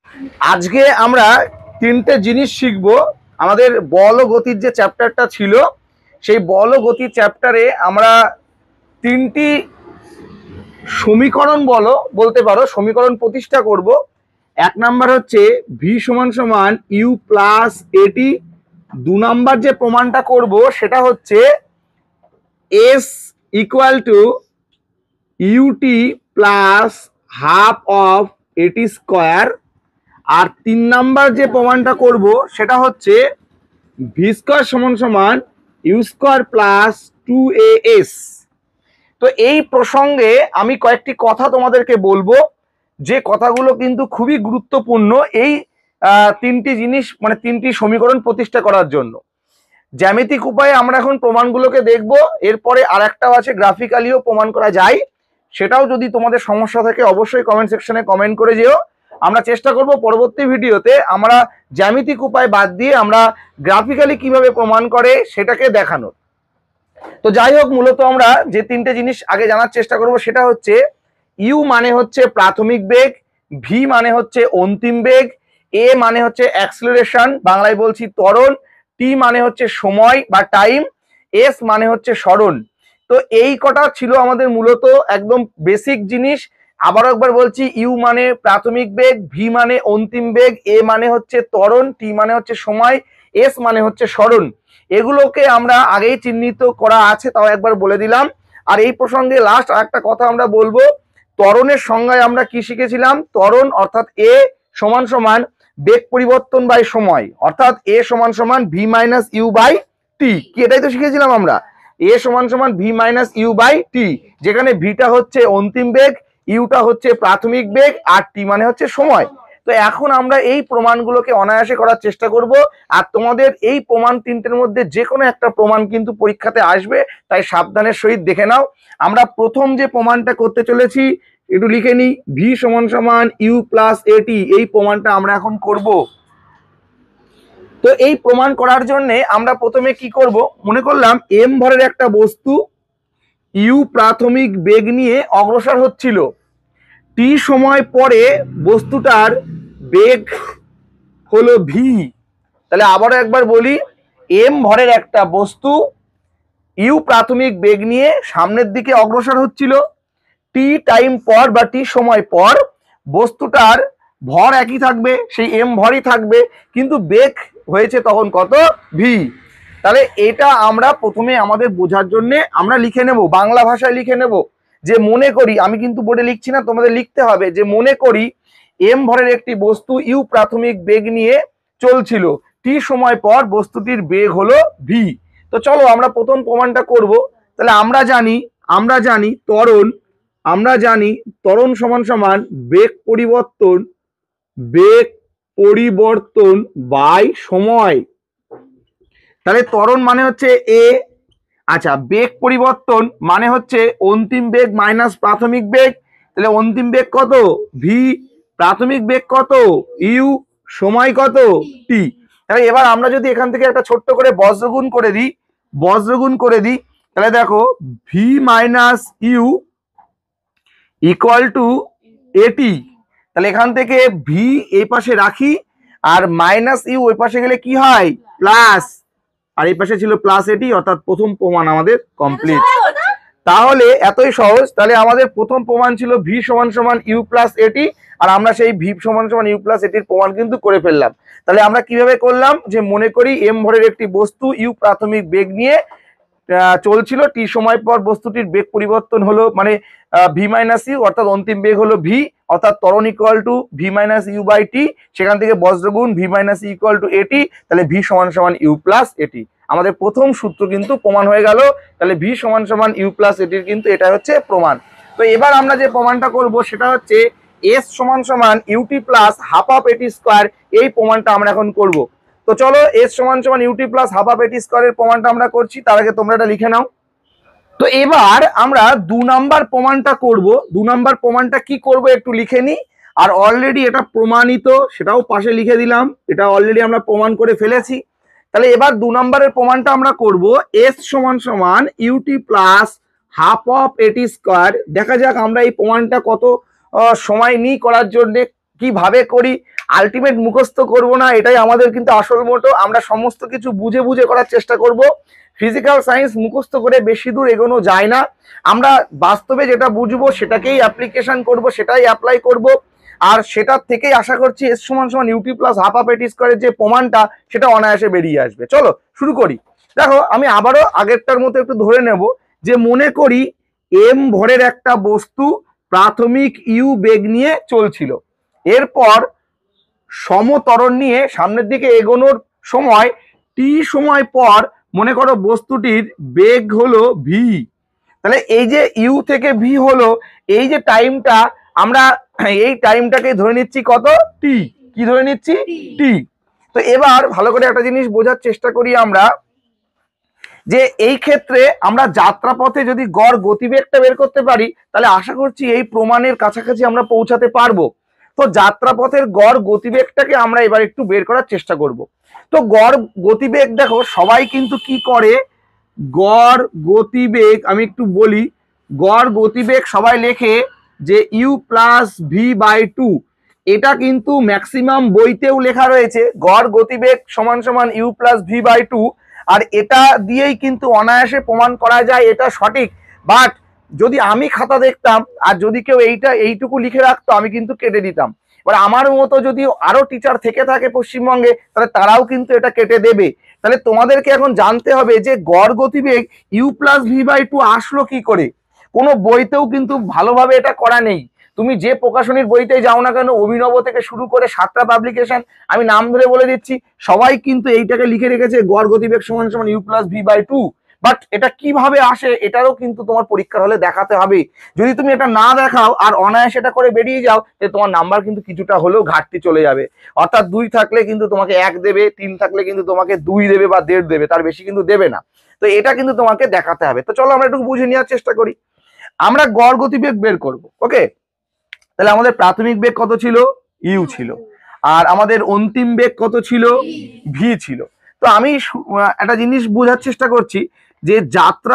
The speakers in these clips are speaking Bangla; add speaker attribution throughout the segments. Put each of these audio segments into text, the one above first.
Speaker 1: আজকে আমরা তিনটে জিনিস শিখব। আমাদের বল ও গতির যে চ্যাপ্টারটা ছিল, সেই বল ও গতির চ্যাপ্টারে আমরা তিনটি সমীকরণ বলতে পারো, সমীকরণ প্রতিষ্ঠা করব। এক নাম্বার হচ্ছে ভি সমান সমান ইউ প্লাস এটি। দু নাম্বার যে প্রমাণটা করব সেটা হচ্ছে S equal to UT plus half of এটি স্কোয়ার। আর তিন নাম্বার যে প্রমাণটা করব সেটা হচ্ছে ভি স্কোয়ার সমান সমান ইউ স্কোয়ার প্লাস 2as। তো এই প্রসঙ্গে আমি কয়েকটি কথা তোমাদেরকে বলবো, যে কথাগুলো কিন্তু খুবই গুরুত্বপূর্ণ এই তিনটি জিনিস মানে তিনটি সমীকরণ প্রতিষ্ঠা করার জন্য। জ্যামিতিক উপায়ে আমরা এখন প্রমাণগুলোকে দেখব, এরপরে আর একটাও আছে গ্রাফিক্যালিও প্রমাণ করা যায়। সেটাও যদি তোমাদের সমস্যা থাকে অবশ্যই কমেন্ট সেকশনে কমেন্ট করে যেও। আমরা চেষ্টা করব পরবর্তী ভিডিওতে আমরা জ্যামিতিক উপায় বাদ দিয়ে আমরা গ্রাফিক্যালি কিভাবে প্রমাণ করে সেটাকে দেখানোর। তো যাই হোক, মূলত আমরা যে তিনটে জিনিস আগে জানার চেষ্টা করব সেটা হচ্ছে ইউ মানে হচ্ছে প্রাথমিক বেগ, ভি মানে হচ্ছে অন্তিম বেগ, এ মানে হচ্ছে অ্যাক্সিলারেশন, বাংলায় বলছি ত্বরণ, টি মানে হচ্ছে সময় বা টাইম, এস মানে হচ্ছে সরণ। তো এই কটা ছিল আমাদের মূলত একদম বেসিক জিনিস। আবারও একবার বলছি, ইউ মানে প্রাথমিক বেগ, ভি মানে অন্তিম বেগ, এ মানে হচ্ছে ত্বরণ, টি মানে হচ্ছে সময়, এস মানে হচ্ছে সরণ। এগুলোকে আমরা আগেই চিহ্নিত করা আছে, তাও একবার বলে দিলাম। আর এই প্রসঙ্গে লাস্ট আরেকটা কথা আমরা বলবো, ত্বরণের সংজ্ঞায় আমরা কি শিখেছিলাম? ত্বরণ অর্থাৎ এ সমান সমান বেগ পরিবর্তন বাই সময়, অর্থাৎ এ সমান সমান V minus U by T. কি এটাই তো শিখেছিলাম আমরা, এ সমান সমান V minus U by T, যেখানে ভিটা হচ্ছে অন্তিম বেগ, ইউটা হচ্ছে প্রাথমিক বেগ, আর টি মানে হচ্ছে সময়। তো এখন আমরা এই প্রমাণগুলোকে অনায়াসে করার চেষ্টা করব। আর তোমাদের এই প্রমাণ তিনটের মধ্যে যে কোনো একটা প্রমাণ কিন্তু পরীক্ষাতে আসবে, তাই সাবধানের সহিত দেখে নাও। আমরা প্রথম যে প্রমাণটা করতে চলেছি একটু লিখে নিই, ভি সমান সমান ইউ প্লাস এটি, এই প্রমাণটা আমরা এখন করব। তো এই প্রমাণ করার জন্য আমরা প্রথমে কি করব, মনে করলাম এম ভরের একটা বস্তু ইউ প্রাথমিক বেগ নিয়ে অগ্রসর হচ্ছিল, টি সময় পরে বস্তুটার বেগ হলো ভি। তাহলে আবারও একবার বলি, এম ভরের একটা বস্তু ইউ প্রাথমিক বেগ নিয়ে সামনের দিকে অগ্রসর হচ্ছিল, টি টাইম পর বা টি সময় পর বস্তুটার ভর একই থাকবে, সেই এম ভরই থাকবে, কিন্তু বেগ হয়েছে তখন কত? ভি। তাহলে এটা আমরা প্রথমে আমাদের বোঝার জন্য আমরা লিখে নেব, বাংলা ভাষায় লিখে নেব, যে মনে করি, আমি কিন্তু বোর্ডে লিখছি না, তোমাদের লিখতে হবে, যে মনে করি এম ভরের একটি বস্তু ইউ প্রাথমিক বেগ নিয়ে চলছিল, টি সময় পর বস্তুটির বেগ হলো ভি। তো চলো আমরা প্রথম প্রমাণটা করব। তাহলে আমরা জানি ত্বরণ সমান সমান বেগ পরিবর্তন বাই সময়। তাহলে ত্বরণ মানে হচ্ছে এ, আচ্ছা বেগ পরিবর্তন মানে হচ্ছে অন্তিম বেগ মাইনাস প্রাথমিক বেগ। তাহলে অন্তিম বেগ কত? ভি, প্রাথমিক বেগ কত? ইউ, সময় কত? টি। তাহলে এবার আমরা যদি এখান থেকে একটা ছোট্ট করে বজ্রগুণ করে দিই, তাহলে দেখো V minus U equal to AT. তাহলে এখান থেকে ভি এই পাশে রাখি, আর মাইনাস ইউ ওই পাশে গেলে কি হয়? প্লাস, আর এই পাশে ছিল প্লাস এটি, অর্থাৎ প্রথম প্রমাণ আমাদের কমপ্লিট। তাহলে এতই সহজ। তাহলে আমাদের প্রথম প্রমাণ ছিল ভি সমান সমান ইউ প্লাস এটি, আর আমরা সেই ভি সমান সমান ইউ প্লাস এটির প্রমাণ কিন্তু করে ফেললাম। তাহলে আমরা কিভাবে করলাম, যে মনে করি এম ভরের একটি বস্তু ইউ প্রাথমিক বেগ নিয়ে চলছিল, টি সময় পর বস্তুটির বেগ পরিবর্তন হলো মানে ভি মাইনাস ইউ, অর্থাৎ অন্তিম বেগ হলো ভি, অর্থাৎ ত্বরণ equal to V minus U by T, সেখান থেকে বজ্রগুণ V minus equal to AT, তাহলে ভি সমান সমান ইউ প্লাস এটি। আমাদের প্রথম সূত্র কিন্তু প্রমাণ হয়ে গেল। তাহলে ভি সমান সমান ইউ প্লাস এটির কিন্তু এটা হচ্ছে প্রমাণ। তো এবার আমরা যে প্রমাণটা করব সেটা হচ্ছে এস সমান সমান ইউটি প্লাস হাফ অফ এটি স্কোয়ার, এই প্রমাণটা আমরা এখন করব। তো চলো এস সমান সমান ইউটি প্লাস হাফ অফ এটি স্কোয়ারের প্রমাণটা আমরা করছি, তার আগে তোমরা এটা লিখে নাও। তো এবার আমরা 2 নাম্বার প্রমাণটা করব। 2 নাম্বার প্রমাণটা কি করব একটু লিখে নি, আর অলরেডি এটা প্রমাণিত সেটাও পাশে লিখে দিলাম, এটা অলরেডি আমরা প্রমাণ করে ফেলেছি। তাহলে এবার 2 নাম্বারের প্রমাণটা আমরা করব এস সমান সমান ইউটি প্লাস হাফ অফ এটি স্কোয়ার। দেখা যাক আমরা এই প্রমাণটা কত সময় নিই করার জন্য, কিভাবে করি। আলটিমেট মুখস্থ করব না, এটাই আমাদের কিন্তু আসল মোটো। আমরা সমস্ত কিছু বুঝে বুঝে করার চেষ্টা করব। ফিজিক্যাল সায়েন্স মুখস্থ করে বেশি দূর এগোনো যায় না, আমরা বাস্তবে যেটা বুঝবো সেটাকেই অ্যাপ্লিকেশন করব, সেটাই অ্যাপ্লাই করব। আর সেটার থেকেই আশা করছি এস সমান সমান ইউটি প্লাস হাফ হাফ এটি স্কোয়ারের যে প্রমাণটা সেটা অনায়াসে বেরিয়ে আসবে। চলো শুরু করি। দেখো আমি আবারও আগেরটার মতো একটু ধরে নেব যে মনে করি এম ভরের একটা বস্তু প্রাথমিক ইউ বেগ নিয়ে চলছিল, এরপর সমত্বরণ নিয়ে সামনের দিকে এগোনোর সময় টি সময় পর মনে করো বস্তুটির বেগ হলো ভি। তাহলে এই যে ইউ থেকে ভি হলো, এই যে টাইমটা, আমরা এই টাইমটাকে ধরে নিচ্ছি কত, টি। কি ধরে নিচ্ছি, টি। তো এবার ভালো করে একটা জিনিস বোঝার চেষ্টা করি আমরা, যে এই ক্ষেত্রে আমরা যাত্রাপথে যদি গড় গতিবেগটা বের করতে পারি তাহলে আশা করছি এই প্রমাণের কাছাকাছি আমরা পৌঁছাতে পারবো। তো যাত্রাপথের গড় গতিবেগটাকে আমরা এবার একটু বের করার চেষ্টা করব। তো গড় গতিবেগ দেখো সবাই কিন্তু কি করে, গড় গতিবেগ আমি একটু বলি, গড় গতিবেগ সবাই লেখে যে U plus V by two. এটা কিন্তু ম্যাক্সিমাম বইতেও লেখা রয়েছে গড় গতিবেগ সমান সমান U plus V by two. আর এটা দিয়েই কিন্তু অনায়াসে প্রমাণ করা যায় এটা সঠিক। বাট যদি আমি খাতা দেখতাম আর যদি কেউ এইটুকু লিখে রাখতো আমি কিন্তু কেটে দিতাম। এবার আমার মতো যদি আরো টিচার থেকে থাকে পশ্চিমবঙ্গে তাহলে তারাও কিন্তু এটা কেটে দেবে। তাহলে তোমাদেরকে এখন জানতে হবে যে গড় গতিবেগ U plus V by two আসলো কি করে। কোনো বইতেও কিন্তু ভালোভাবে এটা করা নেই। তুমি যে প্রকাশনীর বইতেই যাও না কেন, অভিনব থেকে শুরু করে 7টা পাবলিকেশন আমি নাম ধরে বলে দিচ্ছি, সবাই কিন্তু এইটাকে লিখে রেখেছে গড় গতিবেগ সমান সমান U plus V by two. But এটা কিভাবে আসে এটারও কিন্তু তোমার পরীক্ষার হলে দেখাতে হবে। যদি তুমি এটা না দেখাও আর অনায়াসে এটা করে বেরিয়ে যাও তাহলে তোমার নাম্বার কিন্তু কিছুটা হলেও ঘাটতি চলে যাবে। অর্থাৎ 2 থাকলে কিন্তু তোমাকে 1 দেবে, 3 থাকলে কিন্তু তোমাকে 2 দেবে বা 1.5 দেবে, তার বেশি কিন্তু দেবে না। তো এটা কিন্তু তোমাকে দেখাতে হবে। তো চলো আমরা একটু বুঝে নেওয়ার চেষ্টা করি। আমরা গড় গতিবেগ বের করব, ওকে। তাহলে আমাদের প্রাথমিক বেগ কত ছিল, ইউ ছিল, আর আমাদের অন্তিম বেগ কত ছিল, ভি ছিল। তো আমি একটা জিনিস বোঝার চেষ্টা করছি যে যাত্রা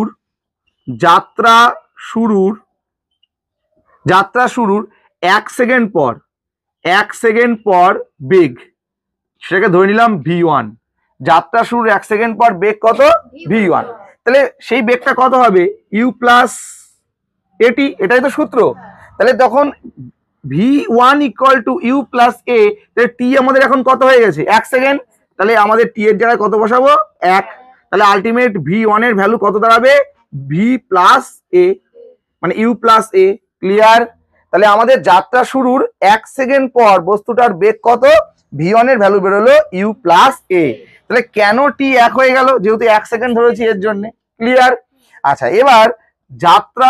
Speaker 1: শুরুর 1 সেকেন্ড পর বেগ, সেটাকে ধরে নিলাম ভি1। যাত্রা শুরুর 1 সেকেন্ড পর বেগ কত, ভি1। তাহলে সেই বেগটা কত হবে, ইউ প্লাস এটি, এটাই তো সূত্র। তাহলে তখন v1 equal to U plus A, তাহলে টি আমাদের এখন কত হয়ে গেছে, 1 সেকেন্ড। তাহলে আমাদের টি এর জায়গায় কত বসাবো, 1। তাহলে আলটিমেট v1 এর ভ্যালু কত দাঁড়াবে, ভি প্লাস এ, মানে ইউ প্লাস এ। ক্লিয়ার? তাহলে আমাদের যাত্রা শুরুর 1 সেকেন্ড পর বস্তুটার বেগ কত, v1 এর ভ্যালু বেরোলো ইউ প্লাস এ। তাহলে কেন টি 1 হয়ে গেল, যেহেতু 1 সেকেন্ড ধরেছি এর জন্য। ক্লিয়ার? আচ্ছা, এবার যাত্রা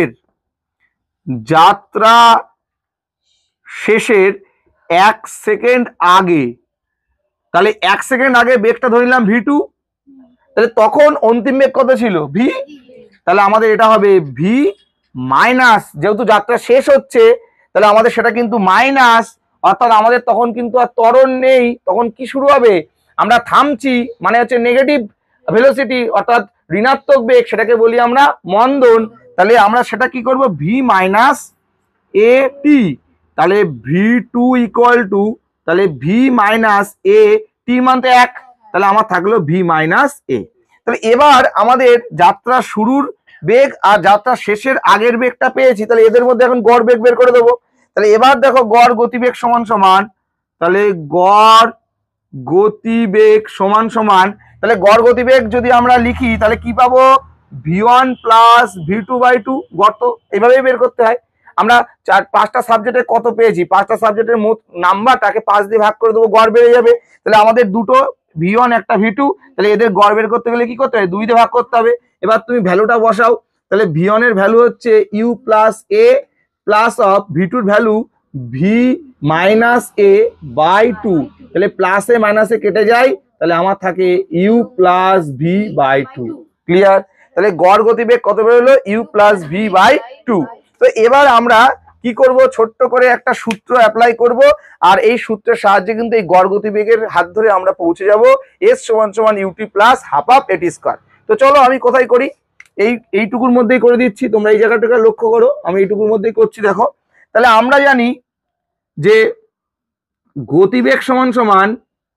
Speaker 1: শেষের 1 সেকেন্ড আগে, তাহলে 1 সেকেন্ড আগে বেগটা ধরে নিলাম ভি2, তাহলে তখন অন্তিম বেগ কত ছিল, ভি। তাহলে আমাদের এটা হবে ভি মাইনাস, যেহেতু যাত্রা শেষ হচ্ছে তাহলে আমাদের সেটা কিন্তু মাইনাস, অর্থাৎ আমাদের তখন কিন্তু আর ত্বরণ নেই, তখন কি শুরু হবে, আমরা থামছি, মানে হচ্ছে নেগেটিভ ভেলোসিটি, অর্থাৎ ঋণাত্মক বেগ, সেটাকে বলি আমরা মন্দন। তাহলে আমরা সেটা কি করব, ভি মাইনাস এ টি। তাহলে ভি2 ইকুয়াল টু, তাহলে ভি মাইনাস এ, টি মানতে 1, তাহলে আমার থাকলো ভি মাইনাস এ। তাহলে এবার আমাদের যাত্রা শুরুর বেগ আর যাত্রা শেষের আগের বেগটা পেয়েছি, তাহলে এদের মধ্যে এখন গড় বেগ বের করে দেবো। তাহলে এবার দেখো গড় গতিবেগ সমান সমান, তাহলে গড় গতিবেগ সমান সমান, তাহলে গড় গতিবেগ যদি আমরা লিখি তাহলে কি পাবো, v1 প্লাস v2 বাই 2। গড় তো এভাবেই বের করতে হয়। আমরা 5টা সাবজেক্টে কত পেয়েছি, 5টা সাবজেক্টের মোট নাম্বারটাকে 5 দিয়ে ভাগ করে দেবো, গড় বেড়ে যাবে। তাহলে আমাদের দুটো v1 একটা v2, তাহলে এদের গড় বের করতে গেলে কি করতে হবে, 2 দিয়ে ভাগ করতে হবে। এবার তুমি ভ্যালুটা বসাও, তাহলে v1 এর ভ্যালু হচ্ছে U plus A plus of v2 এর value V minus A by 2। তাহলে প্লাসে মাইনাসে কেটে যায়, তাহলে আমার থাকে U plus V by 2। Clear? তাহলে গড় গতিবেগ কত বেরোলো, ইউ প্লাস ভি বাই 2। তো এবার আমরা কি করব, ছোট্ট করে একটা সূত্র অ্যাপ্লাই করব, আর এই সূত্রের সাহায্যে কিন্তু এই গড় গতিবেগের হাত ধরে আমরা পৌঁছে যাব এস সমান সমান UT plus half half AT square. তো চলো আমি কোথায় করি, এইটুকুর মধ্যেই করে দিচ্ছি, তোমরা এই জায়গাটাকে লক্ষ্য করো, আমি এইটুকুর মধ্যেই করছি। দেখো, তাহলে আমরা জানি যে গতিবেগ সমান সমান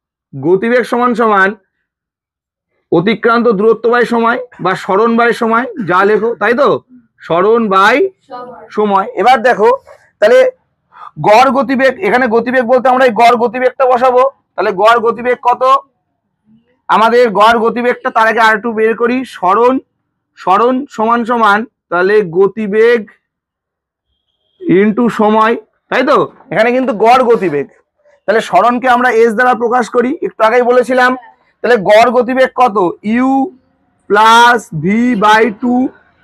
Speaker 1: অতিক্রান্ত দূরত্ব বাই সময় বা সরণ বাই সময়, যা লেখো, তাই তো, সরণ বাই সময়। এবার দেখো তাহলে গড় গতিবেগ, এখানে গতিবেগ বলতে আমরা এই গড় গতিবেগটা বসাবো। তাহলে গড় গতিবেগ কত, আমাদের গড় গতিবেগটা তার আগে আর একটু বের করি। সরণ সমান সমান তাহলে গতিবেগ ইনটু সময়, তাই তো, এখানে কিন্তু গড় গতিবেগ। তাহলে সরণকে আমরা এস দ্বারা প্রকাশ করি, একটু আগেই বলেছিলাম। তাহলে গড় গতিবেগ কত, U plus V by two,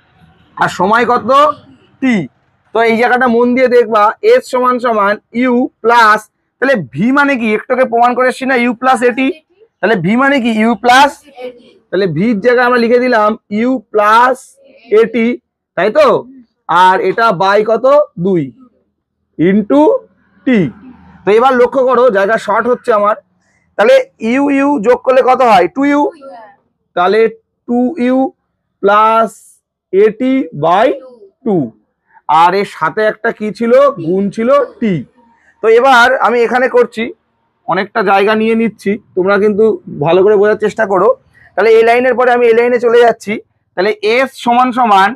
Speaker 1: আর সময় কত, টি। তো এই জায়গাটা মন দিয়ে দেখবা, এস সমান সমান ইউ প্লাস, তাহলে ভি মানে কি, একটুকে প্রমাণ করে এসছি না, ইউ প্লাস এটি। তাহলে ভি মানে কি, ইউ প্লাস, তাহলে ভির জায়গায় আমরা লিখে দিলাম ইউ প্লাস এটি, তাই তো, আর এটা বাই কত, 2 ইন্টু টি। তো এবার লক্ষ্য করো জায়গা শর্ট হচ্ছে আমার। তাহলে ইউ ইউ যোগ করলে কত হয়, 2u, তাহলে 2u প্লাস এটি বাই 2, আর এর সাথে একটা কি ছিল, গুণ ছিল টি। তো এবার আমি এখানে করছি, অনেকটা জায়গা নিয়ে নিচ্ছি, তোমরা কিন্তু ভালো করে বোঝার চেষ্টা করো। তাহলে এই লাইনের পরে আমি এই লাইনে চলে যাচ্ছি। তাহলে এস সমান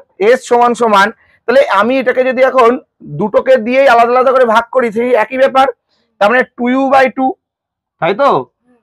Speaker 1: সমান, তাহলে আমি এটাকে যদি এখন দুটোকে দিয়েই আলাদা আলাদা করে ভাগ করি, সেই একই ব্যাপার। তার মানে 2u বাই 2, তাই তো,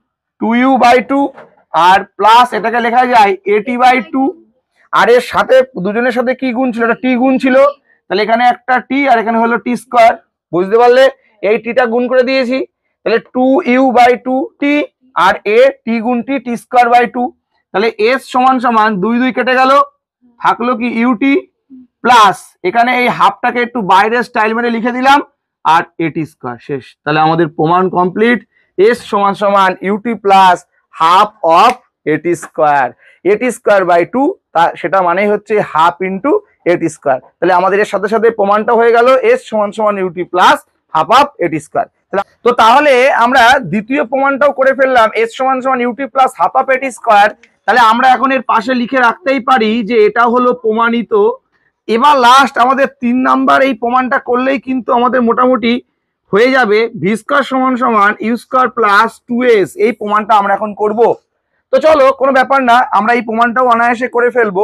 Speaker 1: 2u বাই 2, আর প্লাস এটাকে লেখা যায় এটি বাই 2, আর এর সাথে দুজনের সাথে কি গুণ ছিল, এটা টি গুণ ছিল। তাহলে এখানে একটা টি আর এখানে হলো টি স্কোয়ার, বুঝতে পারলে, এই টিটা গুণ করে দিয়েছি। তাহলে 2u বাই 2 টি, আর এ টি গুণ টি, টি স্কোয়ার বাই 2। তাহলে এস সমান সমান 2 2 কেটে গেল, থাকলো কি ইউটি প্লাস, এখানে এই হাফটাকে একটু বাইরে স্টাইল মেরে লিখে দিলাম, আর এটি স্কোয়ার, শেষ। তাহলে আমাদের প্রমাণ কমপ্লিট। এস সমান সমান ইউটি প্লাস হাফ অফ এটি স্কোয়ার বাই 2, সেটা মানেই হচ্ছে হাফ ইন্টু এটি স্কোয়ার। তাহলে আমাদের এর সাথে সাথে প্রমাণটা হয়ে গেল, এস সমান সমান ইউটি প্লাস হাফ অফ এটি স্কোয়ার। তো তাহলে আমরা দ্বিতীয় প্রমাণটাও করে ফেললাম, এস সমান সমান ইউটি প্লাস হাফ অফ এটি স্কোয়ার। তাহলে আমরা এখন এর পাশে লিখে রাখতেই পারি যে এটা হলো প্রমাণিত। এবার লাস্ট আমাদের 3 নাম্বার এই প্রমাণটা করলেই কিন্তু আমাদের মোটামুটি হয়ে যাবে, ভি স্কোয়ার সমান সমান ইউ স্কোয়ার প্লাস 2s। এই প্রমাণটা আমরা এখন করব। তো চলো, কোনো ব্যাপার না, আমরা এই প্রমাণটাও অনায়াসে করে ফেলবো।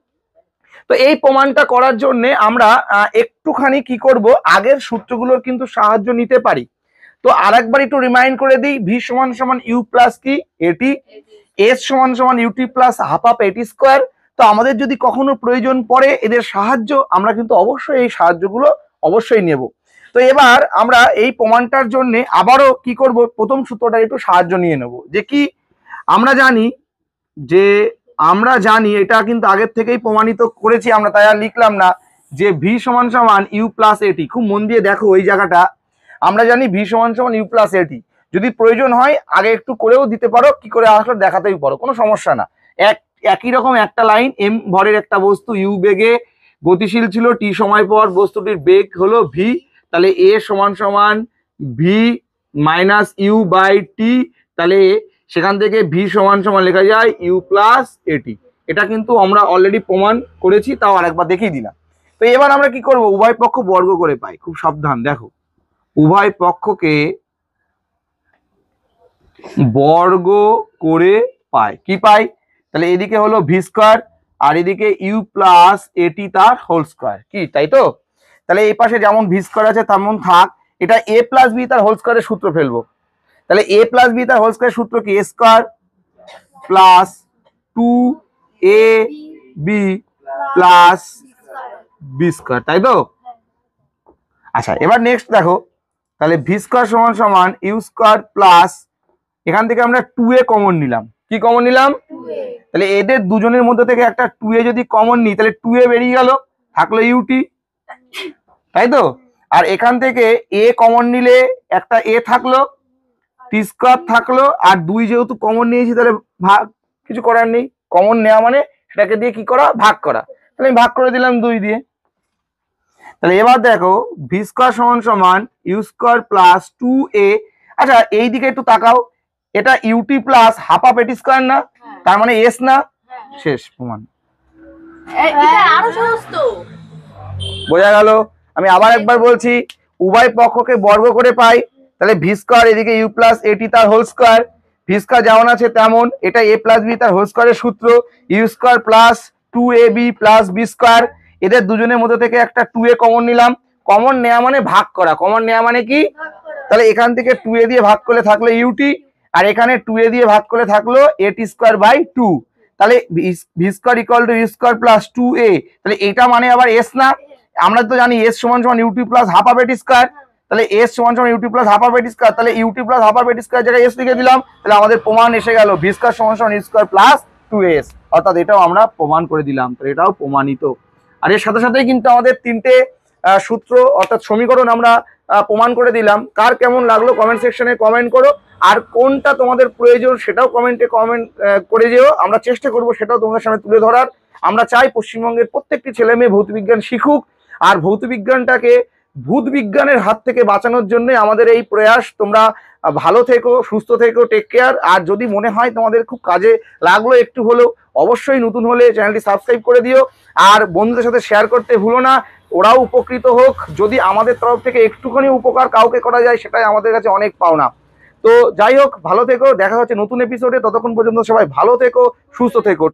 Speaker 1: তো এই প্রমাণটা করার জন্য আমরা একটুখানি কি করব, আগের সূত্রগুলোর কিন্তু সাহায্য নিতে পারি। তো আরেকবার একটু রিমাইন্ড করে দিই, ভি সমান সমান ইউ প্লাস কি এটি, এস সমান সমান ইউটি প্লাস হাফ অফ এটি স্কোয়ার। তো আমাদের যদি কখনো প্রয়োজন পড়ে এদের সাহায্য, আমরা কিন্তু অবশ্যই এই সাহায্যগুলো অবশ্যই নেব। তো এবার আমরা এই প্রমাণটার জন্য আবারও কি করব, প্রথম সূত্রটা একটু সাহায্য নিয়ে নেব। যে কি, আমরা জানি এটা কিন্তু আগের থেকেই প্রমাণিত করেছি আমরা, তাই আর লিখলাম না, যে ভি সমান সমান ইউ প্লাস এটি। খুব মন দিয়ে দেখো এই জায়গাটা, আমরা জানি ভি সমান সমান ইউ প্লাস এটি। যদি প্রয়োজন হয় আগে একটু করেও দিতে পারো, কি করে আসলে দেখাতেই পারো, কোনো সমস্যা না। একই রকম একটা লাইন, এম ভরের একটা বস্তু ইউ বেগে গতিশীল ছিল, টি সময় পর বস্তুটির বেগ হলো ভি। তাহলে এ সমান সমান V minus U by T, তাহলে সেখান থেকে ভি সমান সমান লেখা যায় ইউ প্লাস এটি। এটা কিন্তু আমরা অলরেডি প্রমাণ করেছি, তাও আরেকবার দেখিয়ে দিলাম। তো এবার আমরা কি করব, উভয় পক্ষ বর্গ করে পাই। খুব সাবধান, দেখো, উভয় পক্ষকে বর্গ করে পাই, কি পাই, তাহলে এদিকে হলো ভি স্কোয়ার আর এদিকে ইউ প্লাস এটি তার হোল স্কোয়ার, কি তাই তো। তাহলে এই পাশে যেমন ভি স্কোয়ার আছে তেমন থাক, এটা এ প্লাস বি তার হোল স্কোয়ারের সূত্র ফেলবো। তাহলে এ প্লাস বি তার হোল স্কোয়ারের সূত্র কি, A square plus 2 A B plus B square, তাই তো। আচ্ছা, এবার নেক্সট দেখো, তাহলে ভি স্কোয়ার সমান সমান ইউ স্কোয়ার প্লাস, এখান থেকে আমরা 2a কমন নিলাম, কি কমন নিলাম, তাহলে এদের দুজনের মধ্যে থেকে একটা 2a যদি কমন নিই, তাহলে 2a বেরিয়ে গেল, থাকলো ইউটি, তাই তো। আর এখান থেকে এ কমন নিলে একটা এ থাকলো, টি স্কোয়ার থাকলো, আর 2 যেহেতু কমন নিয়েছি তাহলে ভাগ, কিছু করার নেই, কমন নেওয়া মানে সেটাকে দিয়ে কি করা, ভাগ করা। তাহলে আমি ভাগ করে দিলাম 2 দিয়ে। তাহলে এবার দেখো, ভি স্কোয়ার সমান সমান ইউ স্কোয়ার প্লাস 2a। আচ্ছা, এই দিকে একটু তাকাও, এটা ইউটি প্লাস হাফ অফ এটি স্কোয়ার না, তার মানে এস না, শেষ প্রমাণ। বোঝা গেল। আমি আবার একবার বলছি, উভয় পক্ষকে বর্গ করে পাই, তাহলে ভি স্কোয়ার এদিকে ইউ প্লাস এটি তার হোল স্কোয়ার, ভি স্কোয়ার যেমন আছে তেমন, এটা এ প্লাস বি তার হোল স্কোয়ারের সূত্র, U square plus 2ab plus B square. এদের দুজনের মধ্যে থেকে একটা 2a কমন নিলাম, কমন নেওয়া মানে ভাগ করা, কমন নেওয়া মানে কি, তাহলে এখান থেকে 2a দিয়ে ভাগ করলে থাকলো ইউটি, আর এখানে 2a দিয়ে ভাগ করলে থাকলো এটি স্কোয়ার বাই 2। তাহলে V square equal to U square plus 2a, তাহলে এটা মানে আবার এস না, আমরা তো জানি এস সমান সমান ইউটি প্লাস হাফ অফ এটি স্কোয়ার, তাহলে এস সমান সমান ইউটি প্লাস হাফ অফ এটি স্কোয়ার, তাহলে ইউটি প্লাস হাফ অফ এটি স্কোয়ার জায়গায় এস লিখে দিলাম, তাহলে আমাদের প্রমাণ এসে গেল ভি স্কোয়ার সমান সমান ইউ স্কোয়ার প্লাস 2s, অর্থাৎ এটাও আমরা প্রমাণ করে দিলাম, তো এটাও প্রমাণিত। আর এর সাথে সাথেই কিন্তু আমাদের তিনটে সূত্র অর্থাৎ সমীকরণ আমরা প্রমাণ করে দিলাম। কার কেমন লাগলো কমেন্ট সেকশনে কমেন্ট করো, আর কোনটা তোমাদের প্রয়োজন সেটাও কমেন্টে কমেন্ট করে যেও, আমরা চেষ্টা করব সেটাও তোমাদের সামনে তুলে ধরার। আমরা চাই পশ্চিমবঙ্গের প্রত্যেকটি ছেলে মেয়ে ভৌতবিজ্ঞান শিখুক, আর ভৌতবিজ্ঞানটাকে ভূত বিজ্ঞানের হাত থেকে বাঁচানোর জন্য আমাদের এই প্রয়াস। তোমরা ভালো থেকো, সুস্থ থেকো, টেক কেয়ার। আর যদি মনে হয় তোমাদের খুব কাজে লাগলো একটু হলেও, অবশ্যই নতুন হলে চ্যানেলটি সাবস্ক্রাইব করে দিও, আর বন্ধুদের সাথে শেয়ার করতে ভুলো না, ওরাও উপকৃত হোক। যদি আমাদের তরফ থেকে একটুখানি উপকার কাউকে করা যায় সেটাই আমাদের কাছে অনেক পাওনা। তো যাই হোক, ভালো থেকো, দেখা হচ্ছে নতুন এপিসোডে, ততক্ষণ পর্যন্ত সবাই ভালো থেকো, সুস্থ থেকো।